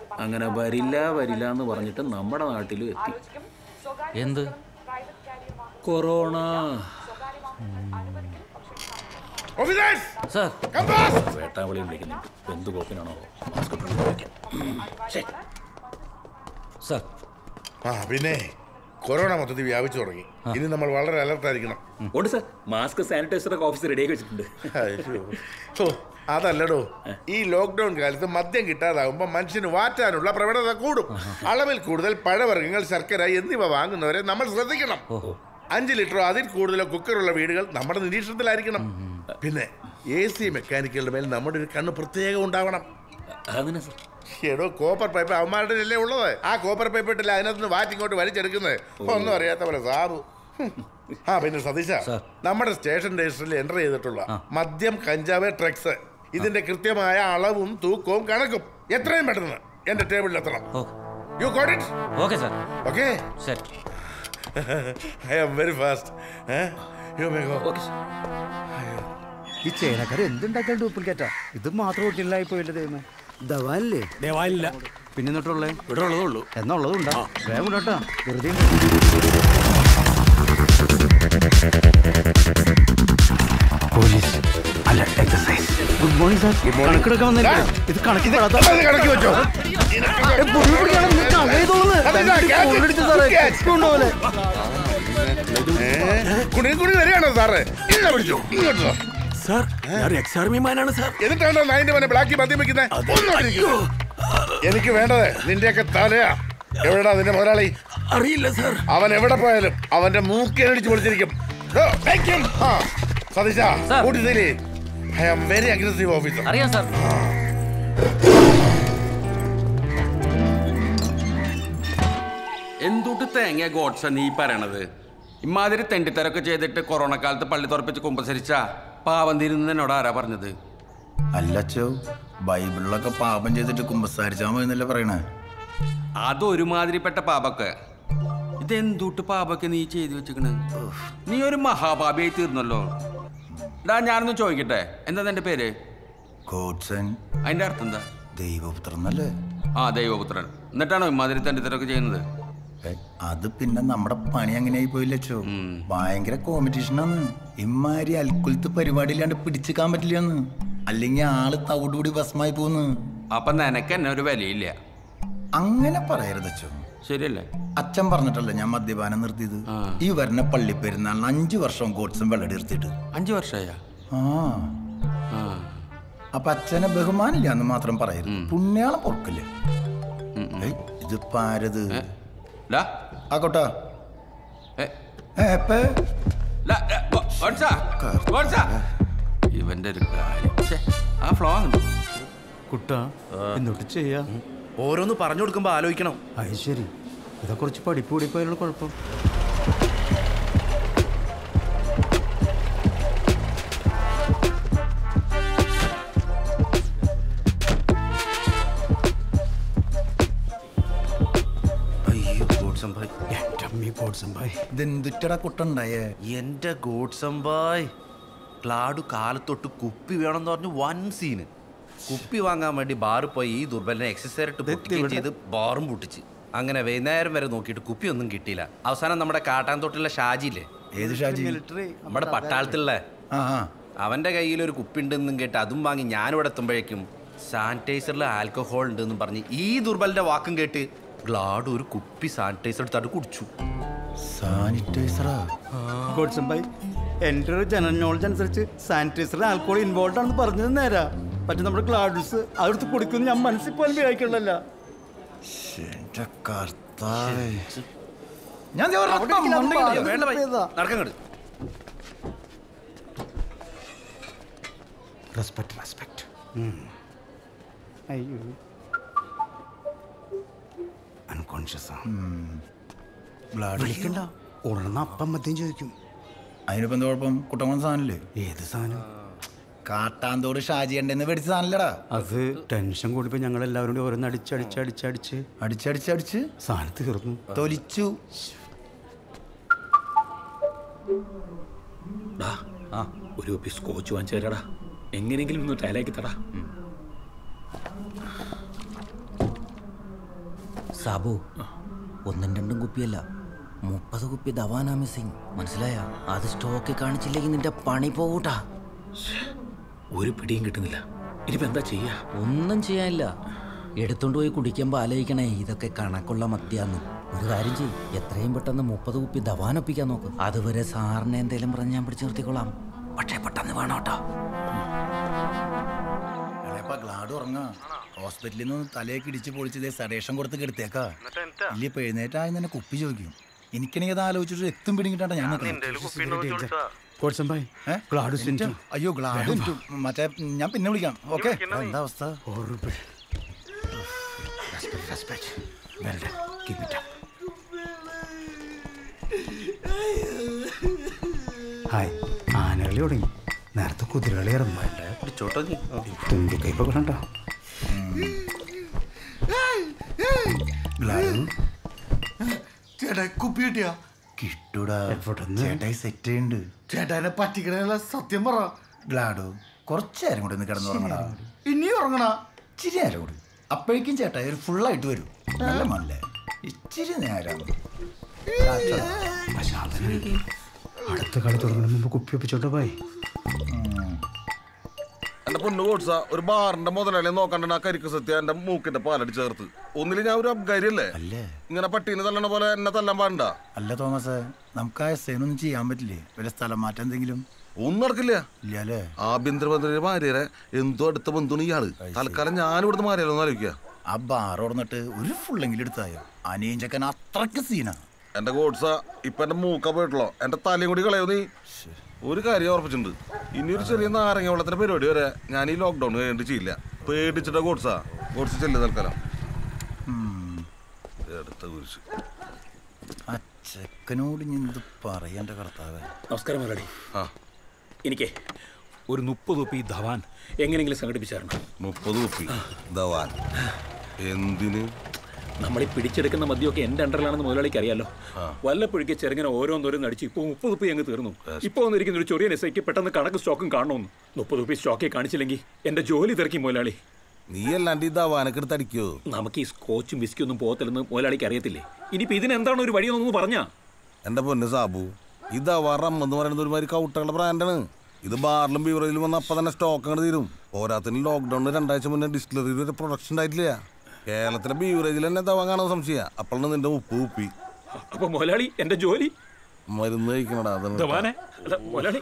അങ്ങനെ വരില്ല വരില്ല എന്ന് പറഞ്ഞിട്ട് നമ്മുടെ നാട്ടിലും എത്തി. എന്ത്? കൊറോണ. വേട്ടാവളി വിളിക്കുന്നുണ്ട്. എന്ത് കോപ്പിനാണോ? പിന്നെ കൊറോണ മൊത്തത്തിൽ വ്യാപിച്ചു തുടങ്ങി. ഇനി നമ്മൾ വളരെ അലർട്ടായിരിക്കണം. ഉണ്ട് സാർ. മാസ്ക്, സാനിറ്റൈസറൊക്കെ ഓഫീസ് റെഡിയാക്കി വെച്ചിട്ടുണ്ട്. അതല്ലടോ, ഈ ലോക്ക്ഡൌൺ കാലത്ത് മദ്യം കിട്ടാതാകുമ്പോൾ മനുഷ്യന് വാറ്റാനുള്ള പ്രവണത കൂടും. അളവിൽ കൂടുതൽ പഴവർഗ്ഗങ്ങൾ, ശർക്കര എന്നിവ വാങ്ങുന്നവരെ നമ്മൾ ശ്രദ്ധിക്കണം. 5 ലിറ്ററോ അതിൽ കൂടുതലോ കുക്കറുള്ള വീടുകൾ നമ്മുടെ നിരീക്ഷണത്തിലായിരിക്കണം. പിന്നെ AC മെക്കാനിക്കുകളുടെ മേൽ നമ്മുടെ ഒരു കണ്ണ് പ്രത്യേകം ഉണ്ടാവണം. എടോ, കോപ്പർ പൈപ്പ് അവന്മാരുടെ അല്ലേ ഉള്ളത്. ആ കോപ്പർ പൈപ്പ് ഇട്ടില്ല അതിനകത്ത് വാറ്റിങ്ങോട്ട് വലിച്ചെടുക്കുന്നത്. ഒന്നും അറിയാത്ത പോലെ സാബു. പിന്നെ സതീശ, നമ്മുടെ സ്റ്റേഷൻ രജിസ്റ്ററിൽ എൻ്റർ ചെയ്തിട്ടുള്ള മദ്യം, കഞ്ചാവ്, ഡ്രഗ്സ് ഇതിന്റെ കൃത്യമായ അളവും തൂക്കവും കണക്കും എത്രയും പെട്ടെന്ന് എന്റെ ടേബിളിൽ എത്തണം. You got it? Okay sir. Okay sir. I am very fast. You may go. Okay sir. ഈ ചേനക്കാർ എന്തുണ്ടാക്കാൻ ഡ്യൂപ്ലിക്കേറ്റാ? ഇത് മാത്രം ഒട്ടില്ലായി പോയില്ല. ദൈവമേ, ദവാല്ലേ? ദേവാലില്ല. പിന്നെ എന്നിട്ടുള്ളേ ഇവിടെ ഉള്ളതേ ഉള്ളൂ. എന്നുള്ളതുണ്ടാ? വേഗം കൊണ്ടാ. വെറുതെ പോലീസ് അല്ല, എക്സസൈസ്. Good morning sir. കണക്കെടുക്കാൻ വന്നില്ല. ഇത് കണക്കി വെച്ചോ. വരികയാണോ സാറേ? ഇങ്ങോട്ടോ സാർ, ഞാൻ എക്സ്-ആർമിമാനാണ് സാർ. എന്നിട്ടാണോ നായിന്റെ മോനെ ബ്ലാക്കി മദ്യം വെക്കുന്നത്? എനിക്ക് വേണ്ടത് നിന്റെയൊക്കെ തലയാ. എവിടെടാ നിന്റെ മുതലാളി? അറിയില്ല സാർ. അവൻ എവിടെ പോയാലും അവന്റെ മൂക്കേനടിച്ച് പൊളിച്ചിരിക്കും. സതീശ, കൂട്ടിത്തിരി. I am very aggressive officer. അറിയാം സാർ. എന്തുട്ട് തേങ്ങ ഗോഡ്സൺ നീ പറയണത്? ഇമാതിരി തെണ്ടിത്തരൊക്കെ ചെയ്തിട്ട് കൊറോണ കാലത്ത് പള്ളി തുറപ്പിച്ച് കുമ്പസരിച്ച പാപം തീരുന്നതിനോട് ആരാ പറഞ്ഞത്? അല്ലച്ചോ, ബൈബിളിലൊക്കെ പാപം ചെയ്തിട്ട് കുമ്പസാരിച്ചാ മതിന്നല്ലേ പറയണേ. അതൊരുമാതിരിപ്പെട്ട പാപൊക്കെ. ഇതെന്തുട്ട് പാപൊക്കെ നീ ചെയ്തു വെച്ചിക്കണ്? നീ ഒരു മഹാപാപിയായി തീർന്നല്ലോ. ഞാനൊന്ന് ചോദിക്കട്ടെ, എന്താ നിന്റെ പേര്? ഗോഡ്സൺ. അതിന്റെ അർത്ഥം എന്താ? ദൈവപുത്രൻ അല്ലേ? ആ, ദൈവപുത്രൻ. എന്നിട്ടാണോ ഇമാതിരി തെണ്ടിത്തരൊക്കെ ചെയ്യുന്നത്? അത് പിന്നെ നമ്മുടെ പണി അങ്ങനെയായി പോയില്ലച്ചോ. ഭയങ്കര കോമ്പറ്റീഷനാണ്. ഇമ്മാരി അൽക്കുലത്ത് പരിപാടി ഇല്ലാണ്ട് പിടിച്ചിക്കാൻ പറ്റില്ലെന്ന്. അല്ലെങ്കിൽ ആള് തവിടുകൂടി ഭസ്മായി പോന്ന്. അപ്പൊ നിനക്ക് എന്നെ ഒരു വിലയില്ല. അങ്ങനെ പറയരുതച്ചോ. ശരിയല്ലേ? അച്ഛൻ പറഞ്ഞിട്ടല്ലേ ഞാൻ മദ്യപാനം നിർത്തിയത്. ഈ വരുന്ന പള്ളി പെരുന്നാളിന് 5 വർഷം ഗോഡ്സും വെള്ളടി നിർത്തിയിട്ട്. 5 വർഷമായ? അപ്പൊ അച്ഛനെ ബഹുമാനില്ലാന്ന് മാത്രം പറയരുത്. പുണ്യാളം പൊറക്കില്ല. ഇതിപ്പോ ആരത്? ആക്കോട്ടാ. ഇവന്റെ ഒരു കാര്യം. ആ ഫ്ലോ കുട്ടാ, എന്നിട്ട് ചെയ്യാ. ഓരോന്ന് പറഞ്ഞു കൊടുക്കുമ്പോ ആലോചിക്കണം. അത് ശരി. ഇതാ കുറച്ച് പഠിപ്പ് കൂടിപ്പോയുള്ള കുഴപ്പം. ഇതെന്തുറ്റടാ കുട്ടുണ്ടായേ? എന്റെ ഗോഡ്സംബായ്, ക്ലാഡു കാലത്തൊട്ട് കുപ്പി വേണമെന്ന് പറഞ്ഞു വൻ സീന്. കുപ്പി വാങ്ങാൻ വേണ്ടി ബാറിൽ പോയി ഈ ദുർബലിനെ എക്സസൈസ് പൊട്ടിക്കുകയും ചെയ്ത് ബാറും പൊട്ടിച്ച്. അങ്ങനെ വൈകുന്നേരം വരെ നോക്കിയിട്ട് കുപ്പിയൊന്നും കിട്ടിയില്ല. അവസാനം നമ്മുടെ കാട്ടാൻതൊട്ടുള്ള ഷാജിയില്ലേ? ഏത് ഷാജി? നമ്മുടെ പട്ടാളത്തിലുള്ള. അവന്റെ കയ്യിൽ ഒരു കുപ്പി ഉണ്ടെന്നും കേട്ട് അതും വാങ്ങി ഞാനിവിടെ എത്തുമ്പോഴേക്കും സാനിറ്റൈസറിൽ ആൽക്കഹോൾ ഉണ്ടെന്നും പറഞ്ഞ് ഈ ദുർബലിന്റെ വാക്കും കേട്ട് ഗ്ലാഡ് ഒരു കുപ്പി സാനിറ്റൈസർ എടുത്തിട്ട് കുടിച്ചു. സാനിറ്റൈസറാ? ഗോഡ്സംബായ്, എൻ്റെ ഒരു ജനറൽ നോളജ് അനുസരിച്ച് സാനിറ്റൈസറിൽ ആൽക്കഹോൾ ഇൻവോൾവ് ആണെന്ന് പറഞ്ഞത് നേരാ. പക്ഷെ നമ്മുടെ ഗ്ലാഡ്സ് അതെടുത്ത് കുടിക്കുന്നു ഞാൻ മനസ്സിൽ പോലും വിചാരിക്കണല്ലോ. വിളിക്കണ്ട, ഉടനെ അപ്പം മദ്യം ചോദിക്കും. അതിനിപ്പോ എന്താ കുഴപ്പം? കുട്ടമ്മ സാധനല്ലേ? ഏത് സാധനം? കാട്ടാന്തോട് ഷാജിയണ്ടെന്ന് മേടിച്ച സാധനല്ലടാ. അത് ടെൻഷൻ കൂടിപ്പോ ഞങ്ങൾ എല്ലാവരും കൂടി ഓരോന്ന് അടിച്ചടിച്ച് സാധനം തീർന്നു, തൊലിച്ചു. ഒരു കുപ്പി സ്കോച്ച് വാങ്ങിച്ചു തരാടാ. എങ്ങനെയെങ്കിലും ഒന്ന് ടയലാക്കി തടാ. സാബു, 1-2 കുപ്പിയല്ല, 30 കുപ്പി ദവാനാ മിസ്സിങ്. മനസ്സിലായ? അത് സ്റ്റോക്ക് കാണിച്ചില്ലെങ്കിൽ നിന്റെ പണി പോകൂട്ടാ. ഒരു പിടിയും കിട്ടുന്നില്ല. ഇനിയിപ്പോ എന്താ ചെയ്യാ? ഒന്നും ചെയ്യാനില്ല. എടുത്തോണ്ട് പോയി കുടിക്കുമ്പോ ആലോചിക്കണേ ഇതൊക്കെ കണക്കുള്ള മദ്യാന്ന്. ഒരു കാര്യം ചെയ്യും, എത്രയും പെട്ടെന്ന് 30 കുപ്പി ദവാനൊപ്പിക്കാൻ നോക്ക്. അതുവരെ സാറിനെ എന്തേലും പറഞ്ഞ് ഞാൻ പിടിച്ചു നിർത്തിക്കൊള്ളാം. പക്ഷേ പെട്ടെന്ന് വേണോട്ടോ. ഗ്ലാഡ് ഉറങ്ങാ. ഹോസ്പിറ്റലിൽ നിന്ന് തലയൊക്കെ ഇടിച്ച് പൊളിച്ചതേ സഡേഷൻ കൊടുത്ത് കെടുത്തേക്കാ. ഇല്ല ഇപ്പൊ എഴുന്നേറ്റായി തന്നെ കുപ്പി ചോദിക്കും. എനിക്കാണെങ്കിൽ അത് ആലോചിച്ചിട്ട് എത്തും പിടിങ്ങിട്ടാ ഞാൻ അയ്യോ ഗ്ലാഡ് മറ്റേ ഞാൻ പിന്നെ വിളിക്കാം. ഓക്കെ, എന്താ അവസ്ഥ? ഹായ്, ആനകളി തുടങ്ങി. നേരത്തെ കുതിരകളി ഇറങ്ങുമ്പോ തുമ്പിക്കൈപ്പൊ കണ്ടോ? ചേട്ടാ കുപ്പി കിട്ടിയാ? കിട്ടൂടാ ചേട്ടായി സെറ്റ് ചെയ്യുന്നുണ്ട്. ചേട്ടാനെ പറ്റിക്കണ സത്യം പറ. ഗ്ലാഡോ കുറച്ചു നേരം കൂടി ഒന്ന് കിടന്നുറങ്ങണ. ഇനിയും ഉറങ്ങണ. ഇച്ചിരി നേരം കൂടി, അപ്പോഴേക്കും ചേട്ടായി ഒരു ഫുള്ളായിട്ട് വരും. നല്ല മല്ലേ, ഇച്ചിരി നേരം. അടുത്ത കളി തുടങ്ങുന്ന മുമ്പ് കുപ്പി ഒപ്പിച്ചോട്ടോ പോയി. എന്റെ പൊന്നു കോട്സ, ഒരു ബാറിന്റെ മുതലാളി നോക്കണ്ട ആ കരിക്ക് സത്യ എന്റെ മൂക്കിന്റെ പാലടി ചേർത്ത്. ഒന്നില് ഞാൻ ഒരു അബ്കാരിയല്ലേ? ഇങ്ങനെ പട്ടീനെ തല്ലണ പോലെ എന്നെ തല്ലാൻ പാടണ്ട. അല്ല തോമസ്, നമുക്ക് ആ എസ്ഐനൊന്നും ചെയ്യാൻ പറ്റില്ലേ? വല്ല സ്ഥലം മാറ്റം എന്തെങ്കിലും? ഒന്നും നടക്കില്ല. ഇല്ലല്ലേ? ആഭ്യന്തരമന്ത്രിയുടെ ഭാര്യരെ എന്തോ അടുത്ത ബന്ധുണ് ഇയാള്. തൽക്കാലം ഞാൻ ഇവിടുന്ന് മാറിയാലോ എന്ന് ആലോചിക്കുക. ആ ബാർ ഓർന്നിട്ട് ഒരു ഫുള്ളെങ്കിലും എടുത്തായോ? അനിയൻ ചക്കൻ അത്രക്ക് സീനാ. എന്റെ കോട്സ, ഇപ്പൊ എന്റെ മൂക്ക പോയിട്ടുള്ളോ? എന്റെ തലയും കൂടി കളയോ നീ? ഒരു കാര്യം ഉറപ്പിച്ചിട്ടുണ്ട്, ഇനിയൊരു ചെറിയ നാരങ്ങ വെള്ളത്തിന്റെ പരിപാടി വരെ ഞാൻ ഈ ലോക്ക്ഡൌൺ കഴിഞ്ഞിട്ട് ചെയ്യില്ല. പേടിച്ചിട്ട കോട്സാ. കോട്സ് ചെല്ലു തൽക്കാലം. ആ ചെക്കനോട് ഞാൻ എന്ത് പറയണ്ട കർത്താവേ. നമസ്കാരം മുരളി. ആ, എനിക്ക് ഒരു 30 കുപ്പി ധവാൻ എങ്ങനെയെങ്കിലും സംഘടിപ്പിച്ചായിരുന്നു. 30 കുപ്പി ധവാൻ എന്തിന്? നമ്മൾ ഈ പിടിച്ചെടുക്കുന്ന മദ്യമൊക്കെ എന്റെ അണ്ടറിലാണെന്ന് മുതലാളിക്ക് അറിയാലോ. വല്ലപ്പോഴേക്ക് ചെറുങ്ങനെ ഓരോന്നോരോന്ന് അടിച്ച് ഇപ്പോൾ 30 കുപ്പി അങ്ങ് തീർന്നു. ഇപ്പോൾ വന്നിരിക്കുന്ന ഒരു ചെറിയ എസ്ഐക്ക് പെട്ടെന്ന് കണക്ക് സ്റ്റോക്കും കാണണമെന്ന്. 30 കുപ്പി സ്റ്റോക്കെ കാണിച്ചില്ലെങ്കിൽ എന്റെ ജോലി തിരക്കി മുതലാളി. നീ അല്ലാണ്ട് ഈ ധവാനൊക്കെ എടുത്ത് അടിക്കോ? നമുക്ക് ഈ സ്കോച്ചും വിസ്കി ഒന്നും പോകത്തില്ലെന്ന് മുതലാളിക്ക് അറിയത്തില്ലേ? ഇനിയിപ്പോൾ ഇതിനെന്താണ് ഒരു വഴിയെന്നൊന്ന് പറഞ്ഞാ? എന്റെ പൊന്ന് സാബു, ഈ ധവാൻ റം എന്ന് പറയുന്നത് ഒരുമാതിരി കൗട്ടകളുടെ ബ്രാൻഡാണ്. ഇത് ബാറിലും ബീവറേജിലും വന്ന് അപ്പം തന്നെ സ്റ്റോക്ക് അങ്ങോട്ട് തീരും. പോരാത്തിന് ലോക്ക്ഡൌണിന് 2 ആഴ്ച മുന്നേ ഡിസ്റ്റിലറിയിൽ ഒരു പ്രൊഡക്ഷൻ ഉണ്ടായിട്ടില്ല. കേരളത്തിലെ ബീവറേജിൽ തന്നെ ധവാൻ കാണാൻ സംശയ. അപ്പോഴാണ് നിന്റെ ഉപ്പ് കുപ്പി. അപ്പൊ മുതലാളി എന്റെ ജോലി മരുന്ന് കഴിക്കണടാ. മുതലാളി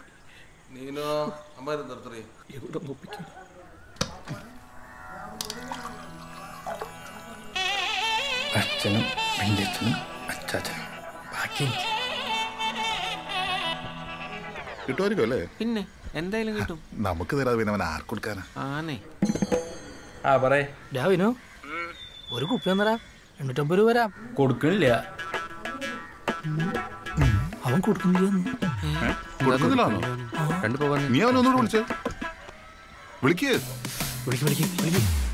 അച്ഛനും വലിയച്ഛനും അച്ചാച്ചനും ബാക്കി കിട്ടുമായിരിക്കും അല്ലേ? പിന്നെ എന്തായാലും കിട്ടും. നമുക്ക് തരാതെ പിന്നെ അവൻ ആർക്ക് കൊടുക്കാനാ? ആണേ. രാവിനോ ഒരു കുപ്പി ഒന്നരാ 850 രൂപ വരാം. കൊടുക്കണില്ല. അവൻ കൊടുക്കുന്നില്ല. കൊടുക്കുന്നില്ലാണോ? നീ അവനൊന്നുകൂടെ വിളിച്ചേ. വിളിക്കേ. വിളിക്കും